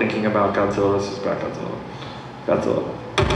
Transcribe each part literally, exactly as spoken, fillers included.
thinking about Godzilla, this is about Godzilla. Godzilla.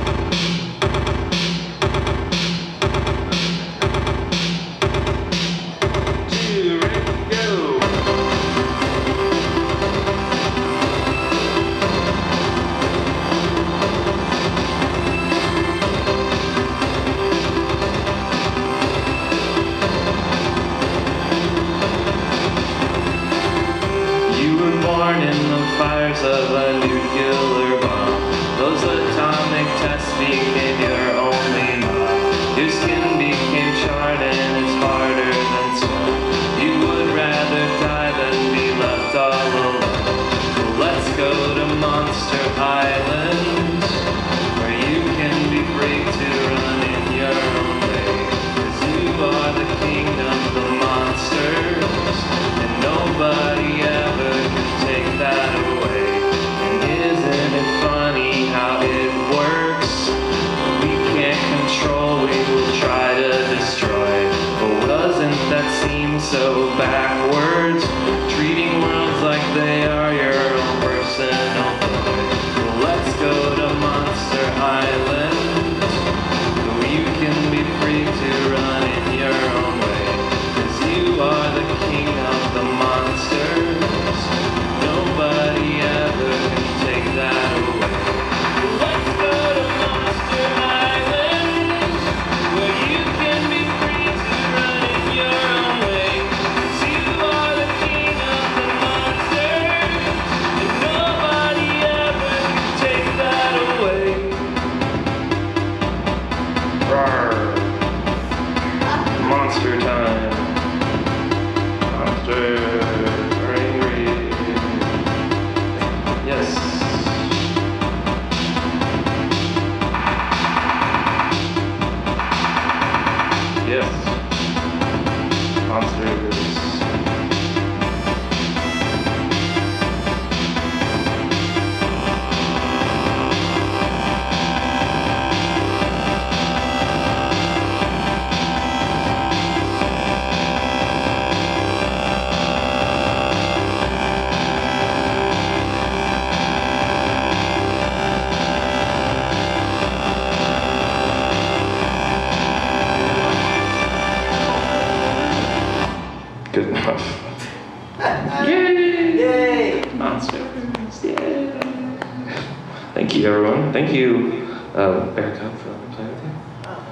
Born in the fires of a nuclear bomb. Those atomic tests became your only mob. Your skin became charred and it's harder than stone. You would rather die than be left all alone. Well, let's go to Monster Island, where you can be free to run in your own way. 'Cause you are the king of the monsters, and nobody ever take that away. And isn't it funny how it works? We can't control, we will try to destroy. But doesn't that seem so backwards? Treating worlds like they are your own personal toy. Well, let's go to Monster Island, so you can be free to run in your own way. 'Cause you are the king of the monsters. Nobody ever can take that away. Let's go to Monster Island, where you can be free to run in your own way. 'Cause you are the king of the monsters, and nobody ever can take that away. Rawr. Monster time. Monster. Yes. Yes. Monsters. Good enough. Yay! Yay! Monsters. Yay! Thank you, everyone. Thank you, uh, Erica, for